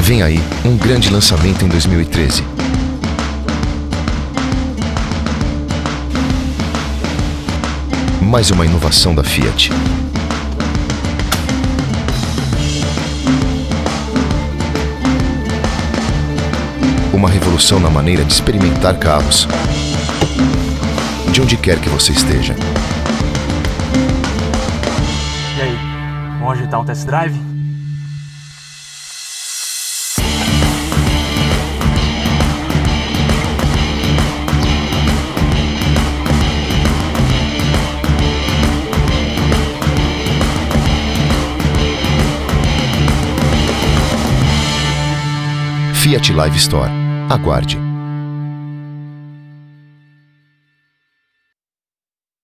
Vem aí um grande lançamento em 2013. Mais uma inovação da Fiat. Uma revolução na maneira de experimentar carros, de onde quer que você esteja. E aí, vamos agitar um test drive? Fiat Live Store. Aguarde.